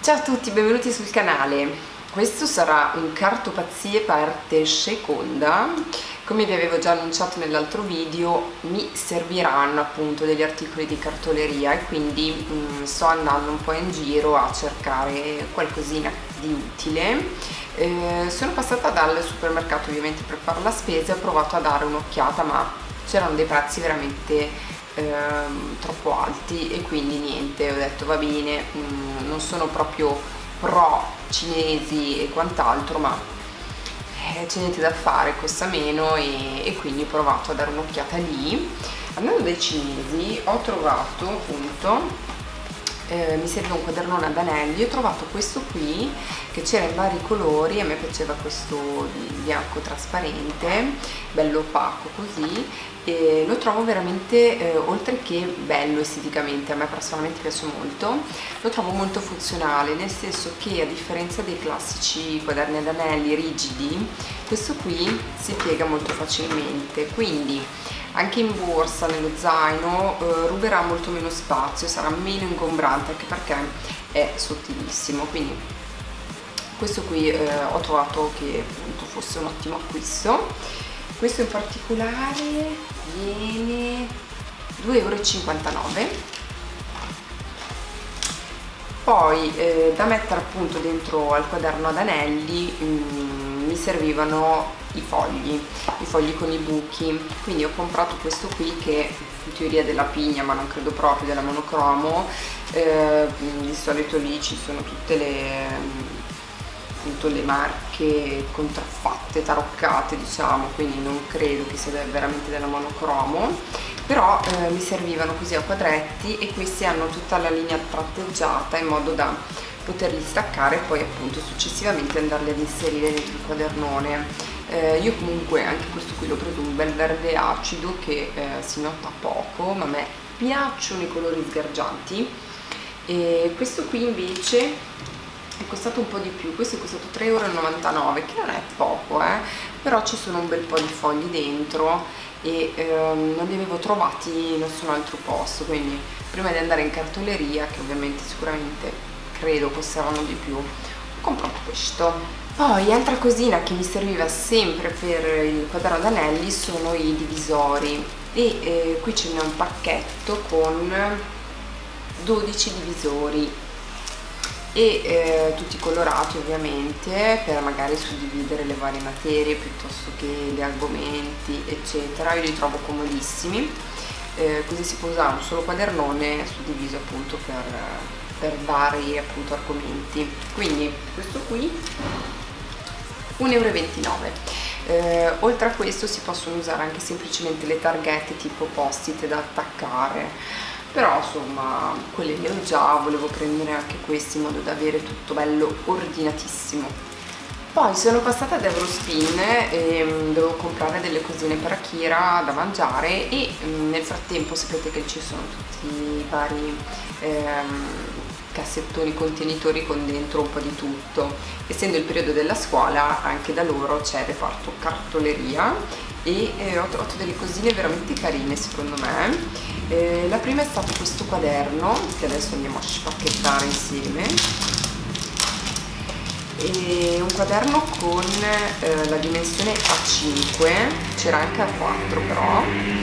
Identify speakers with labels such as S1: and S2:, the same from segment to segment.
S1: Ciao a tutti, benvenuti sul canale. Questo sarà un cartopazzie parte seconda. Come vi avevo già annunciato nell'altro video, mi serviranno appunto degli articoli di cartoleria e quindi sto andando un po' in giro a cercare qualcosina di utile. Sono passata dal supermercato ovviamente per fare la spesa e ho provato a dare un'occhiata, ma c'erano dei prezzi veramente troppo alti e quindi niente, ho detto va bene, non sono proprio pro cinesi e quant'altro, ma c'è niente da fare, costa meno e quindi ho provato a dare un'occhiata lì. Andando dai cinesi ho trovato appunto mi serve un quadernone ad anelli. Ho trovato questo qui che c'era in vari colori, a me piaceva questo bianco trasparente, bello opaco così, e lo trovo veramente, oltre che bello esteticamente, a me personalmente piace molto, lo trovo molto funzionale, nel senso che a differenza dei classici quaderni ad anelli rigidi, questo qui si piega molto facilmente, quindi anche in borsa, nello zaino, ruberà molto meno spazio, sarà meno ingombrante, anche perché è sottilissimo, quindi questo qui ho trovato che appunto fosse un ottimo acquisto. Questo in particolare viene 2,59 €. Poi da mettere appunto dentro al quaderno ad anelli mi servivano i fogli con i buchi, quindi ho comprato questo qui che in teoria è della Pigna, ma non credo proprio, della monocromo. Di solito lì ci sono tutte le marche contraffatte, taroccate diciamo, quindi non credo che sia veramente della monocromo, però mi servivano così a quadretti e questi hanno tutta la linea tratteggiata in modo da poterli staccare e poi appunto successivamente andarli ad inserire dentro il quadernone. Io comunque anche questo qui l'ho preso un bel verde acido che si nota poco, ma a me piacciono i colori sgargianti. E questo qui invece è costato un po' di più, questo è costato 3,99 €, che non è poco, però ci sono un bel po' di fogli dentro e non li avevo trovati in nessun altro posto, quindi prima di andare in cartoleria, che ovviamente sicuramente credo costavano di più, ho comprato questo. Poi altra cosina che mi serviva sempre per il quaderno ad anelli sono i divisori e qui ce n'è un pacchetto con 12 divisori e tutti colorati ovviamente, per magari suddividere le varie materie piuttosto che gli argomenti eccetera. Io li trovo comodissimi, così si può usare un solo quadernone suddiviso appunto per vari appunto argomenti. Quindi questo qui 1,29 €. Oltre a questo si possono usare anche semplicemente le targhette tipo post-it da attaccare, però insomma quelle le ho già, volevo prendere anche questi in modo da avere tutto bello ordinatissimo. Poi sono passata ad Eurospin e dovevo comprare delle cosine per Akira da mangiare e nel frattempo sapete che ci sono tutti i vari cassettoni contenitori con dentro un po' di tutto. Essendo il periodo della scuola anche da loro c'è il reparto cartoleria e ho trovato delle cosine veramente carine secondo me. La prima è stato questo quaderno che adesso andiamo a spacchettare insieme, e un quaderno con la dimensione A5, c'era anche A4 però.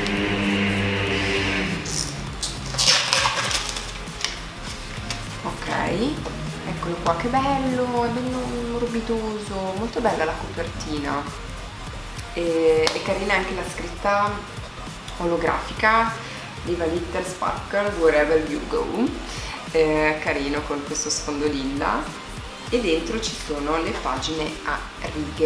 S1: Eccolo qua, che bello, è bello morbidoso, molto bella la copertina e è carina anche la scritta olografica, Live a Little Sparkle Wherever You Go, carino con questo sfondo lilla, e dentro ci sono le pagine a righe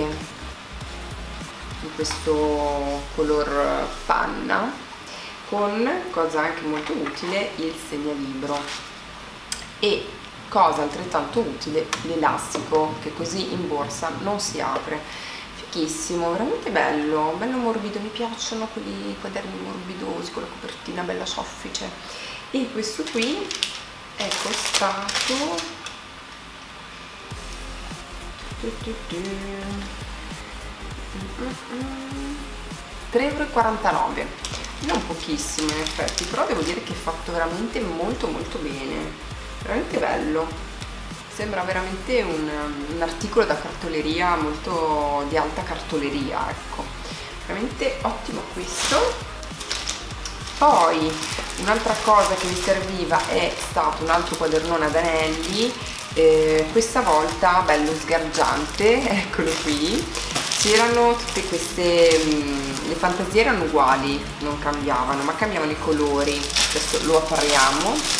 S1: in questo color panna con, cosa anche molto utile, il segnalibro e, cosa altrettanto utile, l'elastico che così in borsa non si apre. Fighissimo, veramente bello, bello morbido, mi piacciono quei quaderni morbidosi con la copertina bella soffice. E questo qui è costato 3,49 €, non pochissimo in effetti, però devo dire che è fatto veramente molto molto bene, veramente bello. sembra veramente un articolo da cartoleria, molto di alta cartoleria, ecco, veramente ottimo questo. Poi un'altra cosa che mi serviva è stato un altro quadernone ad anelli, questa volta bello sgargiante, eccolo qui. C'erano tutte queste, le fantasie erano uguali, non cambiavano, ma cambiavano i colori. Adesso lo apriamo.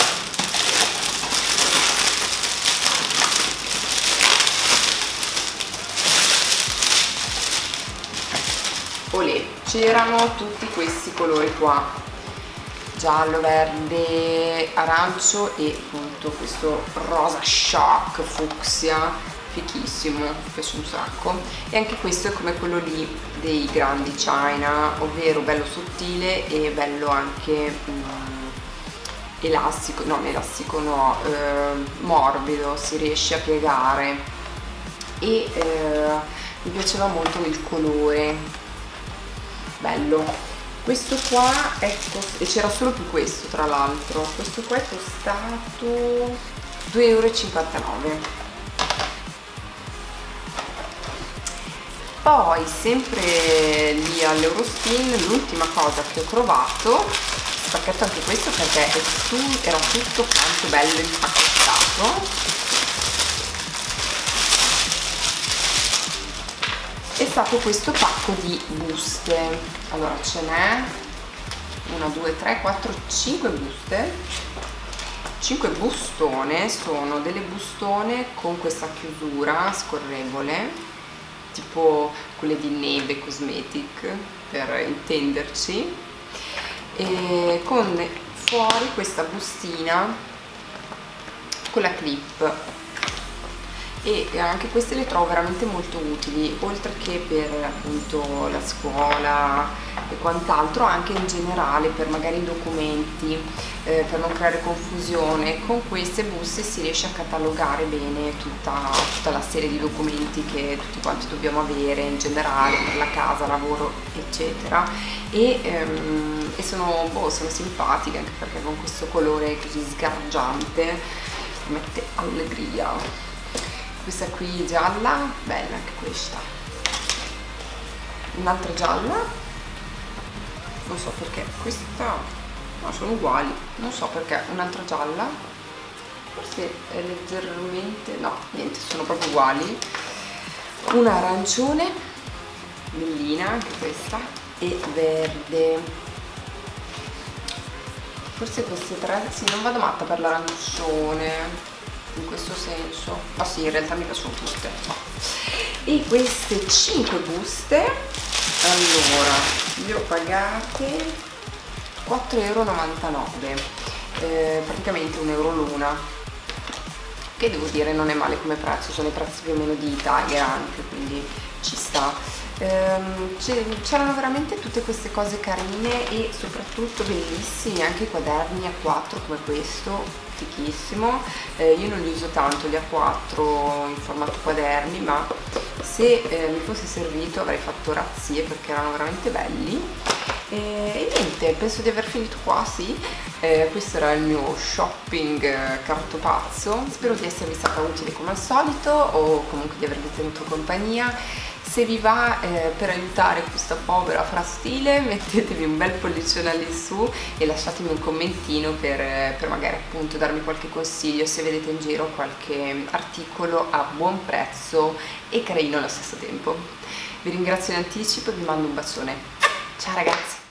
S1: Olè, c'erano tutti questi colori qua, giallo, verde, arancio e appunto questo rosa shock fucsia, fichissimo, mi piace un sacco. E anche questo è come quello lì dei grandi China, ovvero bello sottile e bello anche elastico, no, elastico no, morbido, si riesce a piegare e mi piaceva molto il colore, bello. Questo qua, ecco, e c'era solo più questo tra l'altro, questo qua è costato 2,59 €. Poi sempre lì all'Eurospin l'ultima cosa che ho trovato, spacchetto anche questo perché era tutto quanto bello impacchettato, è stato questo pacco di buste. Allora ce n'è 1, 2, 3, 4, 5 buste, 5 bustone, sono delle bustone con questa chiusura scorrevole, tipo quelle di Neve Cosmetic per intenderci, e con fuori questa bustina con la clip. E anche queste le trovo veramente molto utili, oltre che per appunto la scuola e quant'altro, anche in generale per magari i documenti, per non creare confusione. Con queste buste si riesce a catalogare bene tutta la serie di documenti che tutti quanti dobbiamo avere in generale per la casa, lavoro eccetera, e sono simpatiche anche perché con questo colore così sgargiante mette allegria. Questa qui gialla, bella anche questa, un'altra gialla, non so perché, questa, no, sono uguali, non so perché, un'altra gialla, forse è leggermente, no, niente, sono proprio uguali, una arancione, bellina anche questa, e verde. Forse queste tre, sì, non vado matta per l'arancione in questo senso, ma sì, in realtà mi piacciono tutte. E queste 5 buste, allora, le ho pagate 4,99 €, praticamente €1 l'una, che devo dire non è male come prezzo, sono i prezzi più o meno di Tiger anche, quindi ci sta. C'erano veramente tutte queste cose carine e soprattutto bellissimi anche i quaderni A4 come questo, fichissimo. Io non li uso tanto gli A4 in formato quaderni, ma se mi fosse servito avrei fatto razzie perché erano veramente belli. E niente, penso di aver finito qua, sì. Questo era il mio shopping cartopazzo, spero di esservi stata utile come al solito o comunque di avervi tenuto compagnia. Se vi va, per aiutare questa povera frastile, mettetevi un bel pollicione lì su e lasciatemi un commentino per magari appunto darmi qualche consiglio se vedete in giro qualche articolo a buon prezzo e carino allo stesso tempo. Vi ringrazio in anticipo e vi mando un bacione. Ciao ragazzi!